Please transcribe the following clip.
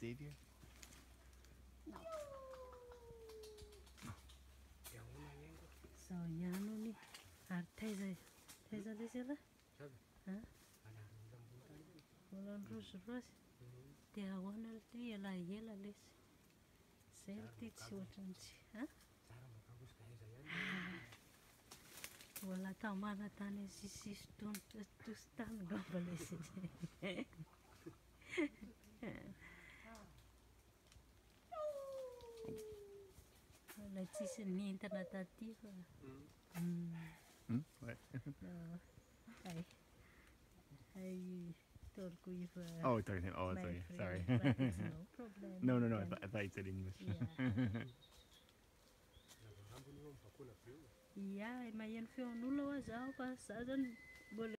Xavier? No. So ihany hony ary taiza le sy raha? Volany rozirozy dia ahoana le elaela lesy. Zay no ty tsy ohatran'tsy. Mbola tamana tany sisisy tositany ngamba lesy. Ilay tsisy nintana taty fa. Ouais. I told you for Oh, sorry. Oh, my sorry. friend, Sorry. but it's no problem. No. You I can- thought you said English. Yeah, maheno feon'olona ho aho zaho fa za zany mbola